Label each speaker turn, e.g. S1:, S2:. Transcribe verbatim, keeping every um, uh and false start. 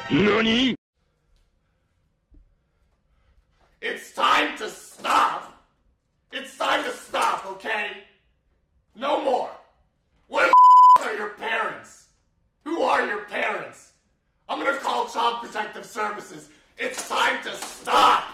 S1: NANI?!
S2: It's time to stop! It's time to stop, okay? No more! Where the are your parents? Who are your parents? I'm gonna call Child Protective Services. It's time to stop!